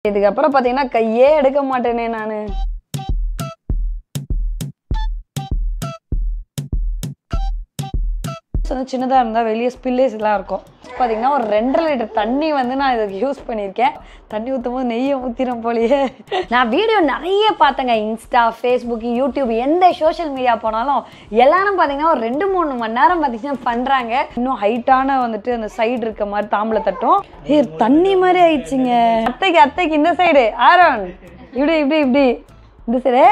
இதுக்கப்புறம் பார்த்தீங்கன்னா கையே எடுக்க மாட்டேனே நான். சின்னதாக இருந்தால் வெளியே ஸ்பில்லேஸ் எல்லாம் இருக்கும். பார்த்தீங்கன்னா ஒரு 2.5 லிட்டர் தண்ணி வந்து நான் இதுக்கு யூஸ் பண்ணியிருக்கேன். தண்ணி ஊற்றும் போது நெய்யை ஊற்றிடும் போலியே. நான் வீடியோ நிறைய பார்த்தேங்க. இன்ஸ்டா, ஃபேஸ்புக், யூடியூப் எந்த சோஷியல் மீடியா போனாலும் எல்லாரும் பார்த்தீங்கன்னா ஒரு 2-3 மணி நேரம் பார்த்தீங்கன்னா பண்ணுறாங்க. இன்னும் ஹைட்டான வந்துட்டு அந்த சைடு இருக்க மாதிரி தாம்பளை தட்டும் தண்ணி மாதிரி ஆயிடுச்சுங்க. அத்தைக்கு இந்த சைடு ஆரோன் இப்படி இப்படி இப்படி இந்த சைடு.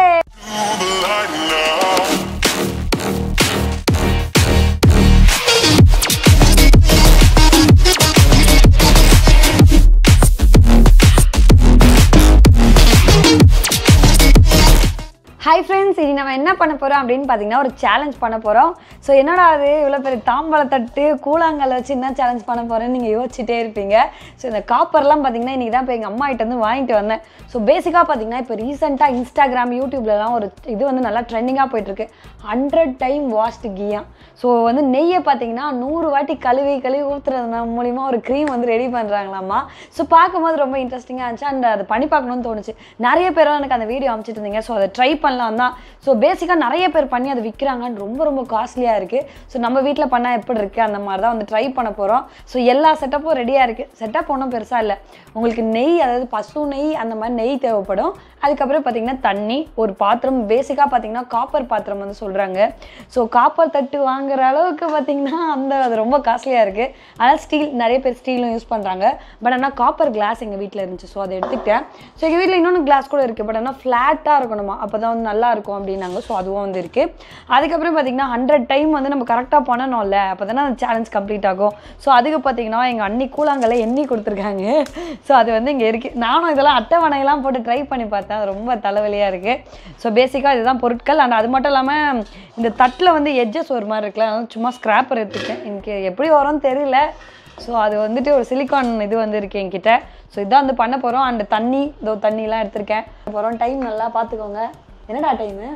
ஹாய் ஃப்ரெண்ட்ஸ், இது நம்ம என்ன பண்ண போகிறோம் அப்படின்னு பார்த்தீங்கன்னா ஒரு சேலஞ்ச் பண்ண போகிறோம். ஸோ என்னடா அது இவ்வளோ பெரிய தாம்பழ தட்டு கூழாங்கல்ல வச்சு என்ன சேலஞ்ச் பண்ண போகிறேன்னு நீங்கள் யோசிச்சுட்டே இருப்பீங்க. ஸோ இந்த காப்பர்லாம் பார்த்தீங்கன்னா இன்றைக்கி தான் இப்போ எங்கள் அம்மாகிட்ட வந்து வாங்கிட்டு வந்தேன். ஸோ பேசிக்காக பார்த்தீங்கன்னா இப்போ ரீசெண்டாக இன்ஸ்டாகிராம், யூடியூப்லலாம் ஒரு இது வந்து நல்லா ட்ரெண்டிங்காக போயிட்டுருக்கு. 100 டைம் வாஷ்டு கீயா. ஸோ வந்து நெய்யை பார்த்தீங்கன்னா 100 வாட்டி கழுவி ஊற்றுறது மூலிமா ஒரு க்ரீம் வந்து ரெடி பண்ணுறாங்களாம்மா. ஸோ பார்க்கும்போது ரொம்ப இன்ட்ரெஸ்டிங்காக இருந்துச்சு. அண்ட் அது பண்ணி பார்க்கணும்னு தோணுச்சு. நிறைய பேரும் எனக்கு அந்த வீடியோ அனுப்பிச்சிட்டு இருந்தீங்க. ஸோ அதை ட்ரை பண்ணலாம் தான். ஸோ பேசிக்காக நிறைய பேர் பண்ணி அதை விற்கிறாங்கன்னு ரொம்ப காஸ்ட்லியாக இருக்குது. ஸோ நம்ம வீட்டில் பண்ணால் எப்படி இருக்குது அந்த மாதிரி தான் வந்து ட்ரை பண்ண போகிறோம். ஸோ எல்லா செட்டப்பும் ரெடியாக இருக்குது. செட்டப் ஒன்றும் பெருசாக இல்லை. உங்களுக்கு நெய், அதாவது பசு நெய் அந்த மாதிரி நெய் தேவைப்படும். அதுக்கப்புறம் பார்த்திங்கன்னா தண்ணி, ஒரு பாத்திரம். பேசிக்காக பார்த்திங்கன்னா காப்பர் பாத்திரம் வந்து சொல்கிறாங்க. ஸோ காப்பர் தட்டு வாங்குற அளவுக்கு பார்த்திங்கன்னா அது ரொம்ப காஸ்ட்லியாக இருக்குது. அதனால் ஸ்டீல், நிறைய பேர் ஸ்டீலும் யூஸ் பண்ணுறாங்க. பட் ஆனால் காப்பர் கிளாஸ் எங்கள் வீட்டில் இருந்துச்சு. ஸோ அதை எடுத்துக்கிட்டேன். ஸோ எங்கள் வீட்டில் இன்னொன்று கிளாஸ் கூட இருக்குது. பட் ஆனால் ஃப்ளாட்டாக இருக்கணுமா, அப்போ தான் வந்து நல்லா இருக்கும் அப்படின்னாங்க. ஸோ அதுவும் வந்து இருக்குது. அதுக்கப்புறம் பார்த்திங்கன்னா 100 டைம் வந்து நம்ம கரெக்டாக பண்ணணும்ல, அப்போ தானே அந்த சேலஞ்ச் கம்ப்ளீட் ஆகும். ஸோ அதுக்கு பார்த்திங்கன்னா எங்கள் அண்ணி கூழாங்கல்ல எண்ணி கொடுத்துருக்காங்க. ஸோ அது வந்து இங்கே இருக்குது. நானும் இதெல்லாம் அட்டவணையெல்லாம் போட்டு ட்ரை பண்ணி பார்த்தேன். அது ரொம்ப தலைவலியாக இருக்குது. ஸோ பேசிக்காக இதுதான் பொருட்கள். அண்ட் அது மட்டும் இல்லாமல் இந்த தட்டில் வந்து எட்ஜஸ் ஒரு மாதிரி இருக்குல்ல, அதனால சும்மா ஸ்க்ராப்பர் எடுத்துக்கேன். எனக்கு எப்படி வரும்னு தெரியல. ஸோ அது வந்துட்டு ஒரு சிலிக்கான் இது வந்து இருக்குது என்கிட்ட. ஸோ இதான் வந்து பண்ண போகிறோம். அண்ட் தண்ணி, இதோ தண்ணிலாம் எடுத்திருக்கேன். போகிறோம். டைம் நல்லா பார்த்துக்கோங்க. என்னடா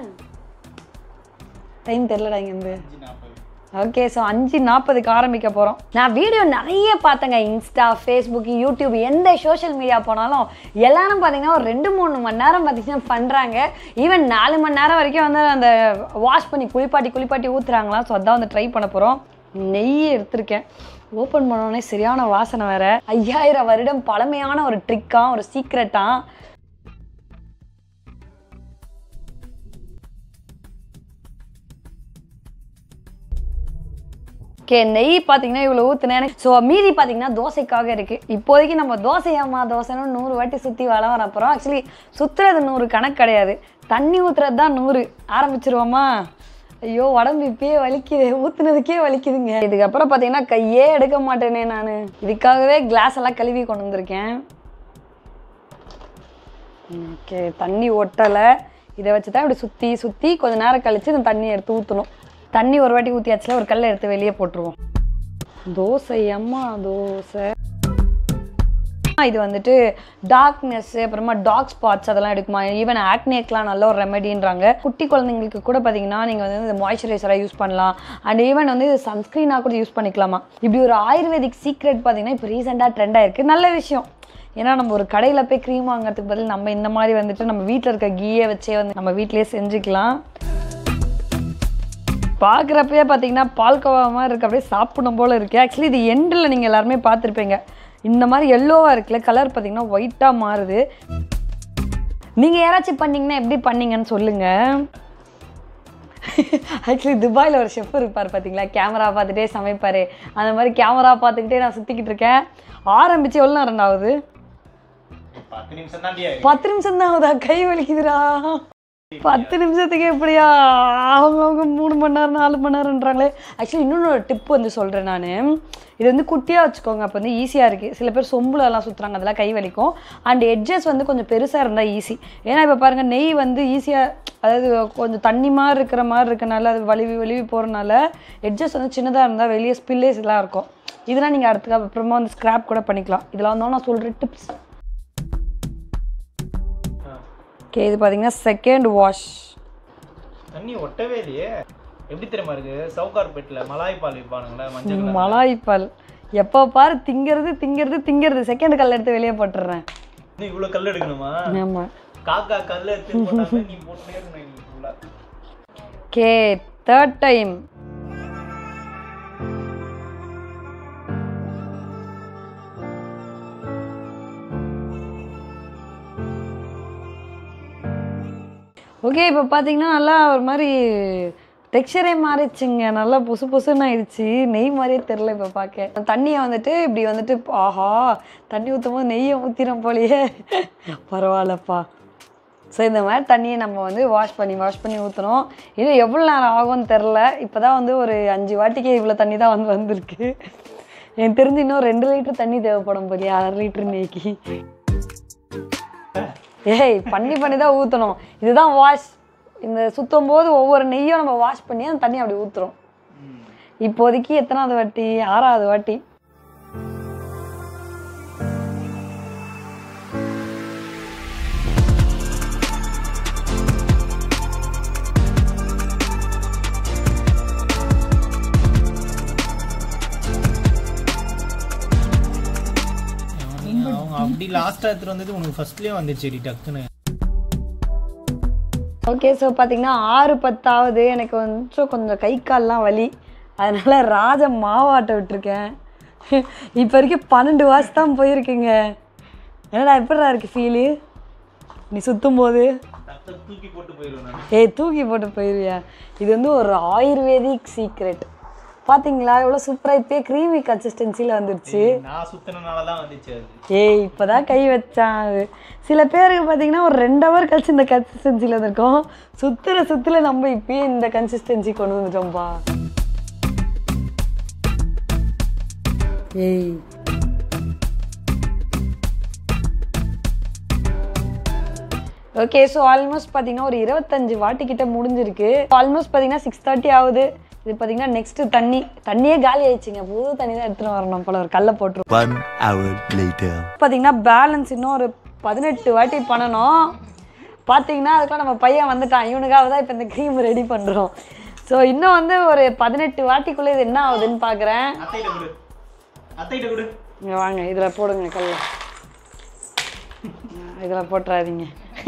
டைம் தெரிலடா இங்கேருந்து. ஓகே, ஸோ 5:40க்கு ஆரம்பிக்க போகிறோம். நான் வீடியோ நிறைய பார்த்தேங்க. இன்ஸ்டா, ஃபேஸ்புக், யூடியூப் எந்த சோஷியல் மீடியா போனாலும் எல்லாரும் பார்த்தீங்கன்னா ஒரு 2-3 மணி நேரம் பார்த்தீங்கன்னா பண்ணுறாங்க. ஈவன் 4 மணி நேரம் வரைக்கும் வந்து அந்த வாஷ் பண்ணி குளிப்பாட்டி ஊற்றுறாங்களாம். ஸோ அதான் வந்து ட்ரை பண்ண போகிறோம். நெய் எடுத்திருக்கேன். ஓப்பன் பண்ணோடனே சரியான வாசனை வேறு. 5000 வருடம் பழமையான ஒரு ட்ரிக்காக, ஒரு சீக்ரெட்டாக. நெய் பார்த்தீங்கன்னா இவ்வளோ ஊற்றுனேன். ஸோ மீதி பார்த்தீங்கன்னா தோசைக்காக இருக்குது. இப்போதைக்கு நம்ம தோசைன்னு 100 வாட்டி சுற்றி வளம் அப்புறம் ஆக்சுவலி சுற்றுறது 100 கணக்கு கிடையாது. தண்ணி ஊற்றுறது தான் 100. ஆரம்பிச்சிருவோமா? ஐயோ, உடம்பு இப்பயே வலிக்குது, ஊற்றுனதுக்கே வலிக்குதுங்க. இதுக்கப்புறம் பார்த்தீங்கன்னா கையே எடுக்க மாட்டேனே நான். இதுக்காகவே கிளாஸ் எல்லாம் கழுவி கொண்டு வந்திருக்கேன். ஓகே, தண்ணி ஒட்டலை. இதை வச்சு தான் இப்படி சுற்றி கொஞ்சம் நேரம் கழித்து இந்த தண்ணி எடுத்து ஊற்றணும். தண்ணி ஒரு வாட்டி ஊற்றியாச்சுல ஒரு கல்லை எடுத்து வெளியே போட்டுருவோம். தோசை இது வந்துட்டு டார்க்னஸ், அப்புறமா டார்க் ஸ்பாட்ஸ் அதெல்லாம் எடுக்குமா. ஈவன் ஆக்னேக்கெலாம் நல்ல ஒரு ரெமெடின்றாங்க. குட்டி குழந்தைங்களுக்கு கூட பார்த்தீங்கன்னா நீங்கள் வந்து இந்த மாய்ஸ்சரைசராக யூஸ் பண்ணலாம். அண்ட் ஈவன் வந்து இது சன்ஸ்க்ரீனாக கூட யூஸ் பண்ணிக்கலாமா. இப்படி ஒரு ஆயுர்வேதிக் சீக்ரெட் பார்த்தீங்கன்னா இப்போ ரீசெண்டாக ட்ரெண்ட் ஆயிருக்கு. நல்ல விஷயம். ஏன்னா நம்ம ஒரு கடையில் போய் க்ரீம் வாங்குறதுக்கு பதில் நம்ம இந்த மாதிரி வந்துட்டு நம்ம வீட்டில் இருக்க கீயை வச்சே வந்து நம்ம வீட்டிலேயே செஞ்சுக்கலாம். பார்க்குறப்பயே பார்த்தீங்கன்னா பால்கோவா மாதிரி இருக்குது. அப்படியே சாப்பிடணும் போல் இருக்குது. ஆக்சுவலி இது எண்டில் நீங்கள் எல்லாருமே பார்த்துருப்பீங்க. இந்த மாதிரி எல்லோவாக இருக்குல்ல, கலர் பார்த்தீங்கன்னா ஒயிட்டாக மாறுது. நீங்கள் யாராச்சும் பண்ணிங்கன்னா எப்படி பண்ணீங்கன்னு சொல்லுங்கள். ஆக்சுவலி துபாயில் ஒரு ஷெஃப் இருப்பார் பார்த்தீங்களா, கேமரா பார்த்துட்டே சமைப்பார். அந்த மாதிரி கேமரா பார்த்துக்கிட்டே நான் சுற்றிக்கிட்டு இருக்கேன். ஆரம்பித்து எவ்வளோ நேரம் ஆகுது? 10 நிமிஷம் தான் ஆகுதா? கை வலிக்குதுடா. 10 நிமிஷத்துக்கு எப்படியா? அவங்க 3 மணி நேரம் 4 மணி நேரம்ன்றாங்களே. ஆக்சுவலி இன்னொன்று ஒரு டிப் வந்து சொல்கிறேன் நான். இது வந்து குட்டியாக வச்சுக்கோங்க, அப்போ வந்து ஈஸியாக இருக்குது. சில பேர் சொம்புலலாம் சுற்றுறாங்க, அதெல்லாம் கை வலிக்கும். அண்ட் எட்ஜஸ் வந்து கொஞ்சம் பெருசாக இருந்தால் ஈஸி. ஏன்னா இப்போ பாருங்கள், நெய் வந்து ஈஸியாக, அதாவது கொஞ்சம் தண்ணி மாதிரி இருக்கிற மாதிரி இருக்கனால, அது வலிவி போகிறனால எட்ஜஸ் வந்து சின்னதாக இருந்தால் வெளியே ஸ்பில்லேஸ் எல்லாம் இருக்கும். இதெல்லாம் நீங்கள் அப்புறமா வந்து ஸ்க்ராப் கூட பண்ணிக்கலாம். இதெல்லாம் வந்து நான் சொல்கிற டிப்ஸ். ஓகே, இது பார்த்தீங்கன்னா செகண்ட் வாஷ். தண்ணி ஒட்டவே இல்லையே. எப்படி தெரியுமா இருக்கு? சவுகார்பேட்டில் மலாய் பால் விற்பானுங்களா, மஞ்சள் மலாய் பால். எப்போ பாரு திங்கிறது. செகண்ட் கல்ல எடுத்து வெளியே போட்டுடுறேன். இன்னும் இவ்வளவு கல் எடுக்கணுமா? ஆமா. காக்கா கல் எடுத்து போட்டாங்க, நீ போட்டுனே இருக்கணும் நீ ஃபுல்லா. Okay, third time. ஓகே, இப்போ பார்த்தீங்கன்னா நல்லா ஒரு மாதிரி டெக்ஸ்சரே மாறிடுச்சுங்க. நல்லா புசு புசுன்னு ஆயிடுச்சு. நெய் மாதிரியே தெரில இப்போ பார்க்க. தண்ணியை வந்துட்டு இப்படி வந்துட்டு ஆஹா தண்ணி ஊற்றும் போது நெய்யை ஊற்றிடும் போலையே. பரவாயில்லப்பா. ஸோ இந்த மாதிரி தண்ணியை நம்ம வந்து வாஷ் பண்ணி ஊற்றணும். இன்னும் எவ்வளோ நேரம் ஆகும்னு தெரில. இப்போ தான் வந்து ஒரு 5 வாட்டிக்கே இவ்வளோ தண்ணி தான் வந்திருக்கு. எனக்கு தெரிஞ்சு இன்னும் 2 லிட்டர் தண்ணி தேவைப்படும் போலியா 1/2 லிட்டர் நெய்க்கு. ஏய் பண்ணி தான் ஊற்றணும். இதுதான் வாஷ். இந்த சுற்றும் போது ஒவ்வொரு நெய்யும் நம்ம வாஷ் பண்ணி அந்த தண்ணி அப்படி ஊற்றுறோம். இப்போதைக்கு எத்தனாவது வாட்டி? 6வது வாட்டி. அப்படி லாஸ்டா எடுத்துட்டு வந்தது உனக்கு ஃபர்ஸ்ட்லயே வந்துச்சு டக்குன்னு. ஓகே, ஸோ பார்த்தீங்கன்னா 6-10வது. எனக்கு கொஞ்சம் கை கால்லாம் வலி. அதனால ராஜ மாவாட்ட விட்டுருக்கேன். இப்போ வரைக்கும் 12 வாஷ் தான் போயிருக்குங்க. என்னடா எப்படிடா இருக்கு ஃபீலு நீ சுற்றும் போது? தூக்கி போட்டு போயிடுவேன். தூக்கி போட்டு போயிடுவியா? இது வந்து ஒரு ஆயுர்வேதிக் சீக்ரெட். பார்த்தீங்களா எவ்வளோ சூப்பராக இப்போயே க்ரீமி கன்சிஸ்டன்சியில் வந்துருச்சு. நான் சுத்தினால தான் வந்துச்சு அது. இப்போதான் கை வச்சான் அது. சில பேருக்கு பார்த்தீங்கன்னா ஒரு 2 ஹவர் கழிச்சு இந்த கன்சிஸ்டன்சியில் வந்திருக்கோம். சுற்றுல நம்ம இப்பயே இந்த கன்சிஸ்டன்சி கொண்டு வந்துட்டோம்ப்பா. ஓகே, ஸோ ஆல்மோஸ்ட் பார்த்தீங்கன்னா ஒரு 25 வாட்டி கிட்ட முடிஞ்சிருக்கு. ஆல்மோஸ்ட் பார்த்தீங்கன்னா 6:30 ஆகுது. இது பார்த்தீங்கன்னா நெக்ஸ்ட்டு தண்ணியே காலி ஆயிடுச்சுங்க. புது தண்ணி தான் எடுத்துகிட்டு வரணும் போல. ஒரு கல்லை போட்டுரும். 1 hour later. பார்த்தீங்கன்னா பேலன்ஸ் இன்னும் ஒரு 18 வாட்டி பண்ணணும். பார்த்தீங்கன்னா அதுக்கெலாம் நம்ம பையன் வந்துட்டான். இவனுக்காக தான் இப்போ இந்த க்ரீம் ரெடி பண்ணுறோம். ஸோ இன்னும் வந்து ஒரு 18 வாட்டிக்குள்ளே இது என்ன ஆகுதுன்னு பார்க்குறேன். இங்கே வாங்க, இதில் போடுங்க கல்லை. இதில் போட்டுறாதீங்க.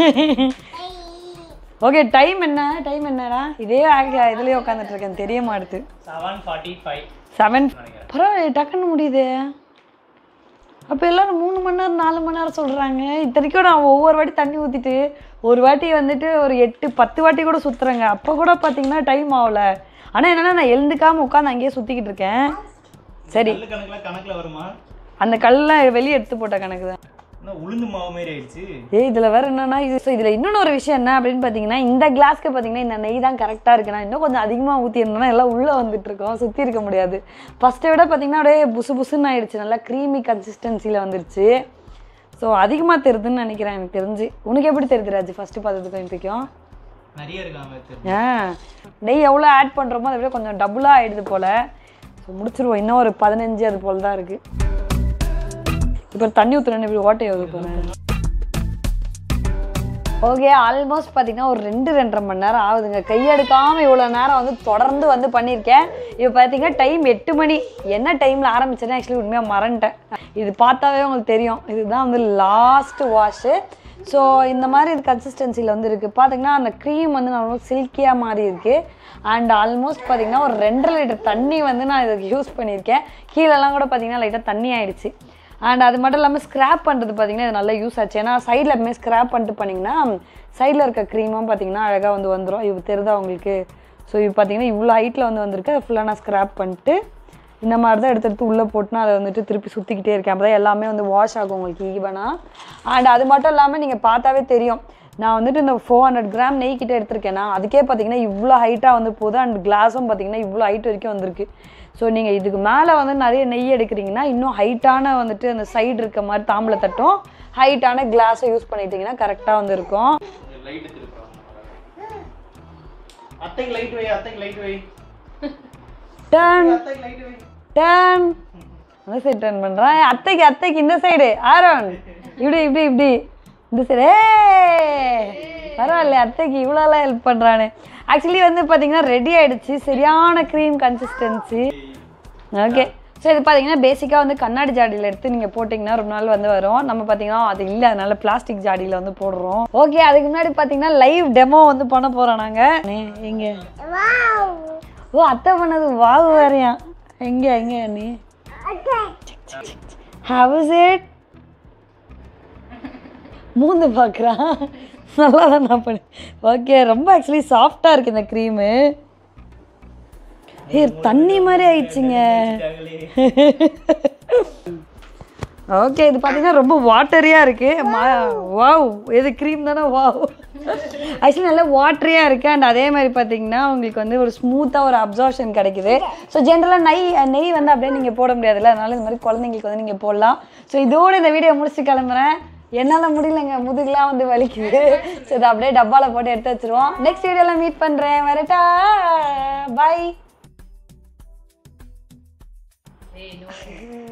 ஓகே, டைம் என்னடா? இதே இதுலேயே உட்காந்துட்டு இருக்கேன், தெரிய மாட்டுது. 7:45 பரவாயில்ல, டக்குன்னு முடியுது. அப்போ எல்லோரும் 3 மணி நேரம் 4 மணி நேரம் சொல்கிறாங்க. இத்தனைக்கும் நான் ஒவ்வொரு வாட்டி தண்ணி ஊற்றிட்டு ஒரு வாட்டி வந்துட்டு ஒரு 8-10 வாட்டி கூட சுற்றுறேங்க. அப்போ கூட பார்த்தீங்கன்னா டைம் ஆகலை. ஆனால் என்னென்னா நான் எழுந்துக்காமல் உட்காந்து அங்கேயே சுற்றிக்கிட்டு இருக்கேன். சரி, கணக்கில் வருமா? அந்த கல்லை வெளியே எடுத்து போட்ட கணக்கு தான். உளுந்து மாவு மாதிரி ஆயிடுச்சு. இதில் வேறு என்னன்னா இதில் இன்னொன்று ஒரு விஷயம் என்ன அப்படின்னு பார்த்தீங்கன்னா, இந்த கிளாஸ்க்கு பார்த்தீங்கன்னா இந்த நெய் தான் கரெக்டாக இருக்குண்ணா. இன்னும் கொஞ்சம் அதிகமாக ஊற்றிருந்தோன்னா எல்லாம் உள்ளே வந்துட்டு இருக்கோம், சுற்றி இருக்க முடியாது. ஃபஸ்ட்டை விட பார்த்தீங்கன்னா அப்படியே புசுன்னு ஆயிடுச்சு. நல்லா க்ரீமி கன்சிஸ்டன்சியில் வந்துருச்சு. ஸோ அதிகமாக தெரியுதுன்னு நினைக்கிறேன் எனக்கு தெரிஞ்சு. உனக்கு எப்படி தெரியுது ராஜு? ஃபஸ்ட்டு பார்த்ததுக்கும் இப்போக்கும் நிறைய இருக்காங்க. நெய் எவ்வளோ ஆட் பண்ணுறோமோ அதை விட கொஞ்சம் டபுளாக ஆகிடுது போல். ஸோ முடிச்சிருவோம். இன்னும் ஒரு 15 அது போல் தான் இருக்குது. இப்போ தண்ணி ஊற்றுறேன்னு இப்படி ஓட்டை எவ்வளோ போகிறேன். ஓகே, ஆல்மோஸ்ட் பார்த்தீங்கன்னா ஒரு 2-2.5 மணி நேரம் ஆகுதுங்க. கையெடுக்காமல் இவ்வளோ நேரம் வந்து தொடர்ந்து வந்து பண்ணியிருக்கேன். இப்போ பார்த்தீங்கன்னா டைம் 8 மணி. என்ன டைமில் ஆரம்பிச்சேன்னு ஆக்சுவலி உண்மையாக மறந்துட்டேன். இது பார்த்தாவே உங்களுக்கு தெரியும். இதுதான் வந்து லாஸ்ட்டு வாஷு. ஸோ இந்த மாதிரி இது கன்சிஸ்டன்சியில் வந்து இருக்குது. பார்த்தீங்கன்னா அந்த க்ரீம் வந்து நல்லா சில்கியாக மாதிரி இருக்குது. அண்ட் ஆல்மோஸ்ட் பார்த்தீங்கன்னா ஒரு 2.5 லிட்டர் தண்ணி வந்து நான் இதுக்கு யூஸ் பண்ணியிருக்கேன். கீழெல்லாம் கூட பார்த்தீங்கன்னா லைட்டாக தண்ணி ஆகிடுச்சு. அண்ட் அது மட்டும் இல்லாமல் ஸ்க்ராப் பண்ணுறது பார்த்தீங்கன்னா இது நல்லா யூஸ் ஆச்சு. ஏன்னா சைடில் எப்பவுமே ஸ்க்ராப் பண்ணிட்டு பண்ணிங்கன்னா சைடில் இருக்க க்ரீமும் பார்த்தீங்கன்னா அழகாக வந்து வந்துடும். இது தெரியுதா உங்களுக்கு? ஸோ இது பார்த்தீங்கன்னா இவ்வளோ ஹைட்டில் வந்து வந்திருக்கு. அதை ஃபுல்லாக நான் ஸ்க்ராப் பண்ணிட்டு இந்த மாதிரி தான் எடுத்து உள்ளே போட்டுனா அதை வந்துட்டு திருப்பி சுற்றிக்கிட்டே இருக்கேன். அப்போ தான் எல்லாமே வந்து வாஷ் ஆகும் உங்களுக்கு ஈவனாக. அண்ட் அது மட்டும் இல்லாமல் நீங்கள் பார்த்தாவே தெரியும், நான் வந்துட்டு இந்த 400 கிராம் நெய் கிட்டே எடுத்திருக்கேன்னா அதுக்கே பார்த்தீங்கன்னா இவ்வளோ ஹைட்டாக வந்து போகுது. அண்ட் கிளாஸும் பார்த்தீங்கன்னா இவ்வளோ ஹைட் வரைக்கும் வந்திருக்கு. ஸோ நீங்கள் இதுக்கு மேலே வந்து நிறைய நெய் எடுக்கிறீங்கன்னா இன்னும் ஹைட்டான வந்துட்டு அந்த சைடு இருக்க மாதிரி தாம்பளை தட்டும் ஹைட்டான கிளாஸை யூஸ் பண்ணிட்டீங்கன்னா கரெக்டாக வந்து இருக்கும். அந்த சைடு டர்ன் பண்ணுறேன். அத்தைக்கு இந்த சைடு ஆரோன் இப்படி இந்த சைடு. பரவாயில்ல, அத்தைக்கு இவ்வளோலாம் ஹெல்ப் பண்ணுறானே. ஆக்சுவலி வந்து பார்த்தீங்கன்னா ரெடி ஆகிடுச்சு. சரியான க்ரீம் கன்சிஸ்டன்சி. ஓகே, ஸோ இது பார்த்தீங்கன்னா பேசிக்காக வந்து கண்ணாடி ஜாடியில் எடுத்து நீங்கள் போட்டிங்கன்னா ரொம்ப நாள் வந்து வரும். நம்ம பார்த்தீங்கன்னா அது இல்லை, அதனால பிளாஸ்டிக் ஜாடியில் வந்து போடுறோம். ஓகே, அதுக்கு முன்னாடி பார்த்தீங்கன்னா லைவ் டெமோ வந்து பண்ண போகிறோம் நாங்கள். எங்கே? ஓ, அத்தை பண்ணது வாவு வேறையா? எங்கே நீ? How is it? மூந்து பார்க்குறான். நல்லா தான் நான் பண்ணேன். ஓகே, ரொம்ப ஆக்சுவலி சாஃப்டாக இருக்குது இந்த க்ரீமு. தண்ணி மாதிரி ஆயிடுச்சுங்க. ஓகே, இது பார்த்தீங்கன்னா ரொம்ப வாட்டரியாக இருக்குது. வாவ், எது க்ரீம் தானே? வாவ், ஆக்சுவலி நல்லா வாட்டரியாக இருக்குது. அண்ட் அதே மாதிரி பார்த்தீங்கன்னா உங்களுக்கு வந்து ஒரு ஸ்மூத்தாக ஒரு அப்சார்ப்ஷன் கிடைக்குது. ஸோ ஜென்ரலாக நெய் வந்து அப்படியே நீங்கள் போட முடியாதுல்ல, அதனால இந்த மாதிரி குழந்தைங்களுக்கு வந்து நீங்கள் போடலாம். ஸோ இதோடு இந்த வீடியோ முடிச்சு கிளம்புறேன். என்னால் முடியலைங்க, முதுகுலாம் வந்து வலிக்குது. ஸோ இதை அப்படியே டப்பாவில் போட்டு எடுத்து வச்சுருவோம். நெக்ஸ்ட் வீடியோவில் மீட் பண்ணுறேன். வரட்டா, பாய்.